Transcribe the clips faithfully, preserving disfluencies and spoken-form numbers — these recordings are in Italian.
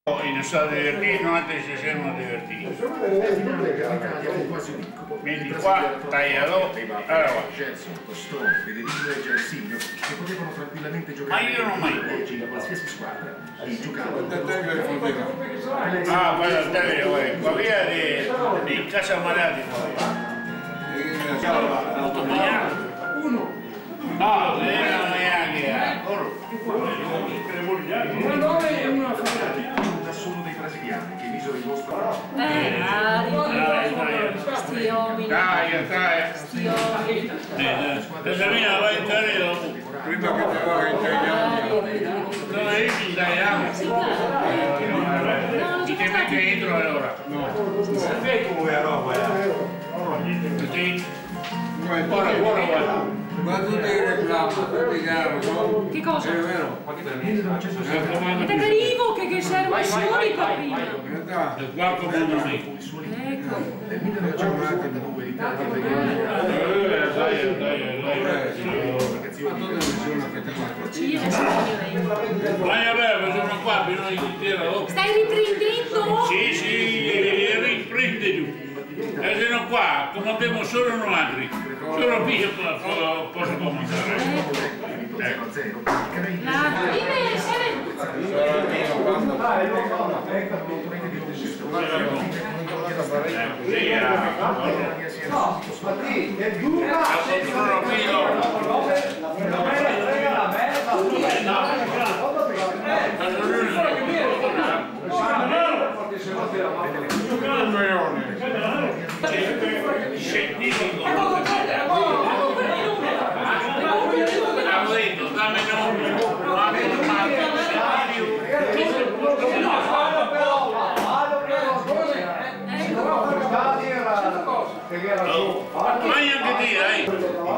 In stato divertito, non altri si siamo divertiti. Quindi qua taglialo, allora qua. Ma io non ho mai qualsiasi squadra ah, guarda il tele, qua via di, di Casa Marati molto bagnato. Uno. No, non era neanche a Corro. Sono dei brasiliani che misero il vostro eh, sti uomini dai, dai sti uomini questa mia va in carriera prima che te va in carriera dove io in italiano ti ti metti dentro allora no sai come è roba così ora ora guarda ma tu devi reclamare, tutti chiaro, che cosa? È vero? Ed è carino che, che serve soli per prima. È qua come un amico. Ecco. Nel millenovecentonovantanove l'Italia veniva... Dai, dai, dai. Vai a bere, sono qua, bisogna intero. Stai riprendendo? Sì, sì, riprende giù. E se no qua, come abbiamo solo noi altri, solo qui posso comandare. La vive scientifico avevo detto dammi nome vai anche te dai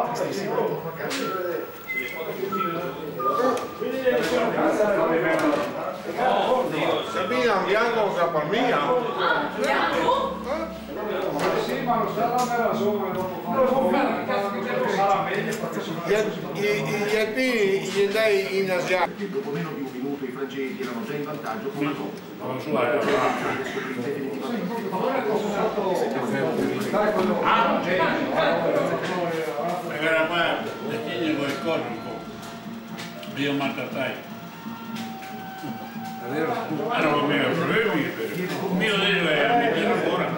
Sabina, bianco o capalmia? Bianco? Sì, ma non sarà la somma dopo Gli alpini gli andai in Asia. Dopo meno di un minuto i francesi erano già in vantaggio con la Coppa. ah, era qua le tiglie con il corpo un po' io maltrattai allora con me problemi il mio devo è a mettere ancora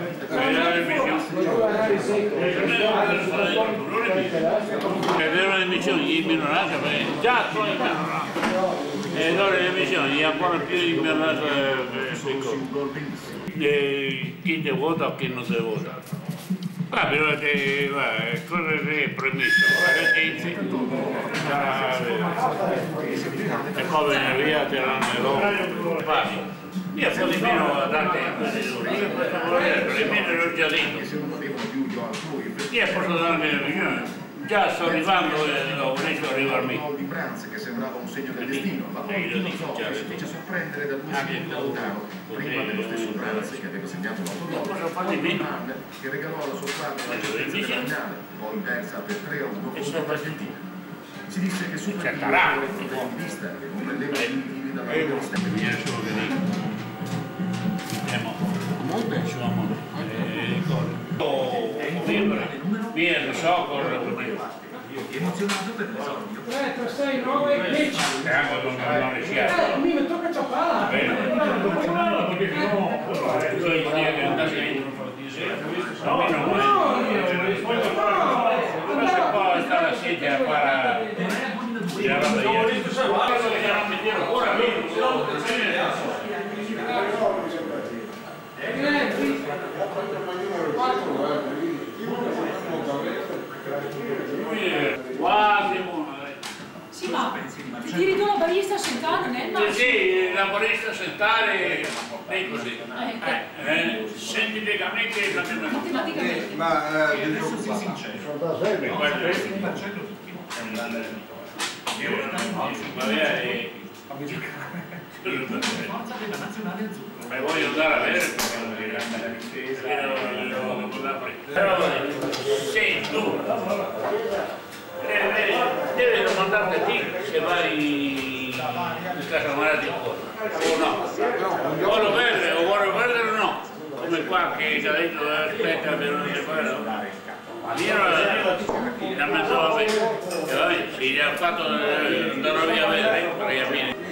ed erano le missioni di minoranza già sono in minoranza e allora le missioni ancora più in minoranza chi te vota o chi non te vota qua però cosa è premesso e poi viene via tirando fare io sono di meno da tempo le mie l'ho già detto io posso darmi le missioni già sto arrivando e ho riesco a arrivarmi di Franz che sembrava un segno del destino ma poi non so si fece sorprendere da due secondi da lontano prima dello stesso Franz che aveva segnato l'autogol che regalò alla sua squadra la certezza della finale poi persa per tre a uno contro l'Argentina si disse che Super Dio era un professionista che non prendeva gli individui dalla loro stessa comunque insomma via lo so cosa emozionato per l'esordio tre, tre, sei, nove, dieci e anche non rischiare mi metto che ciappala bene perché no tu hai idea che andassi a no no no se poi sta la sedia a fare la roba ieri non mi tiro ora quasi buono Sì, ma ti tiri tu la barista sentata nel mare? sì, la barista sentare è così eh, scientificamente matematicamente Ma eh, essere sincero forza della nazionale azzurra ma voglio andare a vedere però se tu devi domandarti a te se vai in casa Marati o no vuole perdere o vuole perdere o no? Come qua che ha detto aspetta per non si parla. Io la metto a me, e vabbè, si è fatto andare via a vedere, perché alla fine.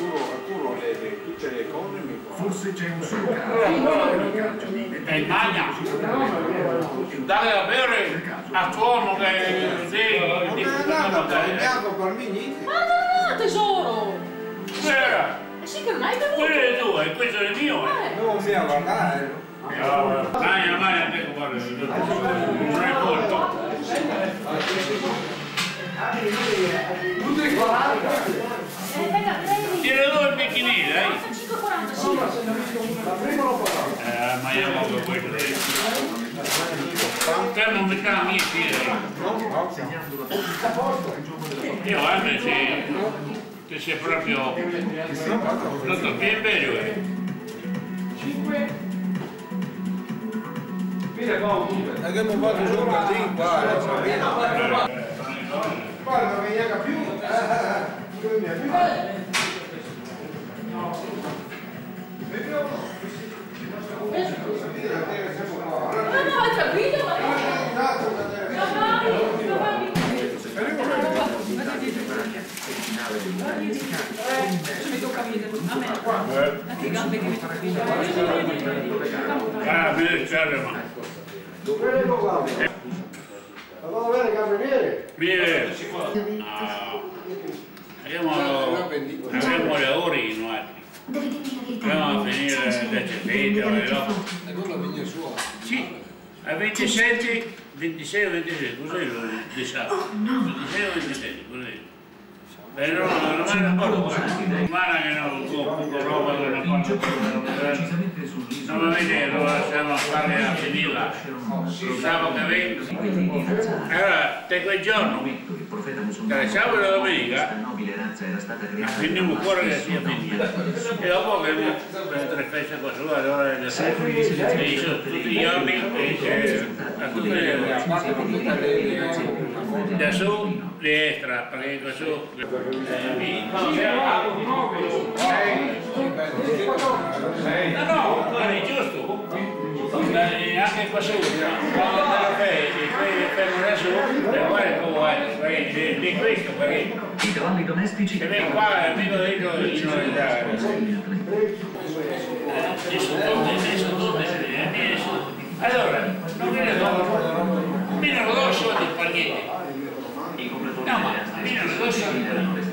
Forse c'è un solo caso. E il magna, dare da bere a tuono che devi Ma no, tesoro! C'era! Eh sì che non hai bevuto! Quello è tuo e questo è il mio! Eh. Non mi ha guardato. Magna, magna, te guarda, non è colpo! Tira due il bicchini, dai! cinque e quarantacinque! Eh, ma io non lo voglio dire. Te non mi sta a mia figlia. Io anche se, che sei proprio tutto più bello. E che mi fatto su un casino qua, Sabina. Guarda, non mi neanche più. Non mi più. Ma no, hai capito? Ci mi tocca vedere a me. Che gambe che mi tocca vedere. Ah, mi serve ma. Andiamo a vedere il cameriere. Viene. Abbiamo lavori noi. Andiamo a finire da Cepetto e dopo. E non la vigna sua? Sì, a ventisette, ventisei o ventisette, cos'è lo di sabato? ventisei o ventisette, cos'è? Eh no, non me ne ricordo, ma che non compro roba che non fanno non mi vede, lo lasciamo a fare a finirla, lo sabato che vengo. Allora, te quel giorno, tra il sabato e la domenica, finiamo fuori che sia finita. E dopo che per tre feste qua su, allora e sono tutti i giorni, a tutte le da su, destra, perché qua su, no, no, ma è giusto, anche qua su, quando te lo fai, poi fermo da su, e guarda come è, di questo, perché I cavalli domestici che viene qua, amico dentro in noleggiare. Adesso tutte, adesso tutte, allora, non mi ne do, mi ne do soldi per niente. No, ma mi ne do soldi per niente.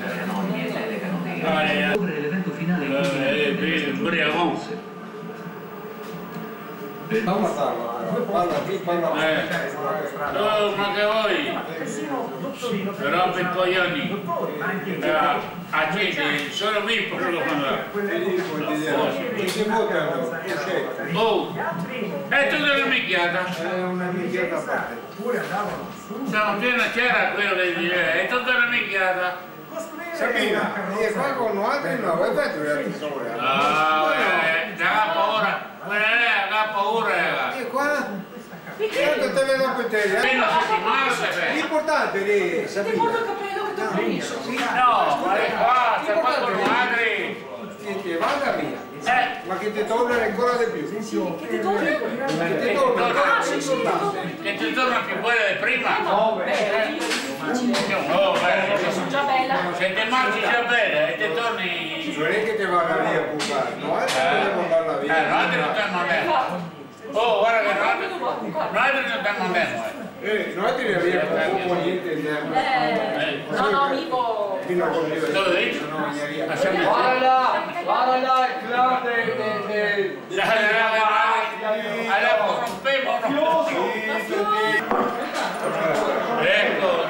l'evento finale Il Briagone. Andiamo a farlo, parla qui, parla qui. Oh, ma che vuoi? Però per coglioni. A gente, solo mi posso fare. Che votano? Oh, è tutta una minchiata. È una minchiata a parte. Siamo piena c'era quello che diceva, è tutta una minchiata. Sabina, e qua con altri no, vuoi fare tu le storie? Ah, eh, già paura, quella è, ha paura. E qua? Tanto te vedo per te, eh? Una settimana, L'importante lì, Ti Sabina. porto il capello che ti ho messo. no, ma è qua, sta qua con i madri. Che ti vada via. Eh, Ma che ti torna ancora di più. Che ti torna? Che ti torna, Ah, sì, sì, ti torna. che ti torna più bella di prima. No, beh, io difficile. Oh, beh, Sono già bella. se ti mangi già bene e ti torni. non è che ti vada via a puntare, no? È che devo andarla Eh, via. noi non stiamo andando. Oh, guarda che noi, noi non stiamo andando. Eh, noi ti ne via poco niente in tempo. Eh, no, no, amico. Fino a così. Dove dici? Lasciamo Guarda là, guarda là il club de... de, de... allora rompemo. Ecco,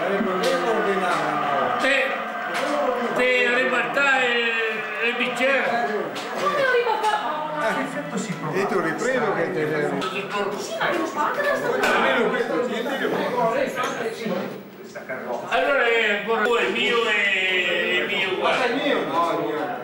te, te ribaltai il bicchiere. Come lo ribalta? E tu ripreso che te ne... Sì, ma devo fare la stagione. Almeno questo ti dico. Allora è ancora due, il mio e il mio Ma sei uguale. mio? No, il mio.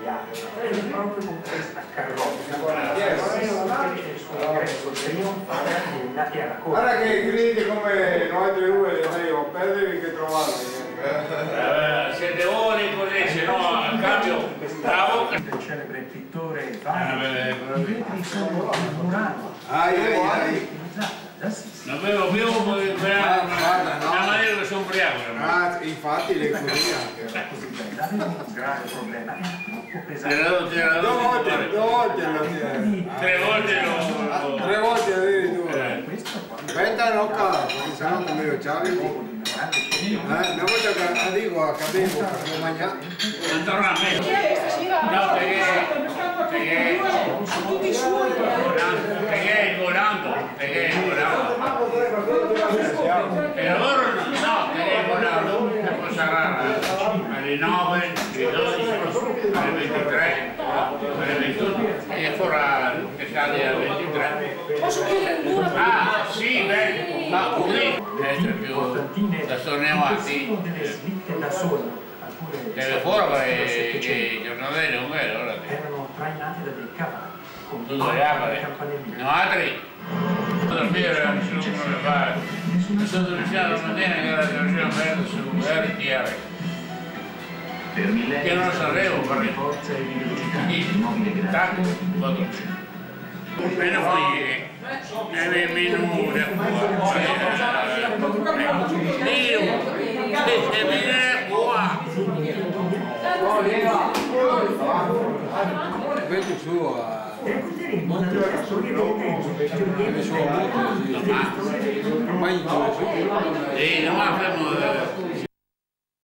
Guarda che gridi come noi tre due le devo perdervi che trovarli. Eh, siete ore così, se no a cambio la bocca del celebre pittore Eh, Vani. beh, I vetri sono murati. Ai ai ai. non vedo più poi Ah, guarda, no. la maniera che sono ubriaco. Ah, infatti le così anche. Così bene, aveva un grave problema, era troppo pesante. Tira- tira- Due volte, due volte lo chiedo. Tre volte lo... Tre volte addirittura. Eh. Questo è quando Aspetta, non cala, perché sennò non me lo ciavi. l'uomo di una grande Eh, scelta una volta che arrivo a Cadevo per mangiare. Non torna a me. No, perché... Perché... Tutti suoi. Perché il volante, perché il volante. E loro no, perché il volante che poi sarà alle nove, alle dodici, alle ventitré, alle ventuno e farà che sale alle ventitré. Posso chiedere un duro? Ah, sì, beh, ma così essere più da torneo avanti. uno delle slitte da solo. Alcune Deve fuori perché i giornalieri non vedo, ora ti erano trainate da dei cavalli con tu dove apre? campanelli. No, altri? Dormire nessuno come fare. Mi sono dormito la mattina che era riuscito a prendere su R T R. Per millenni Che non sapevo per forza e velocità Sì, il nobile tac, grazie vado. Meno foglie, e meno le fuori. Dio, che viene qua. Questo suo a... Recuperiamo la storia del tempo Deve suo molto così. Ormai in dove su. Sì, non abbiamo...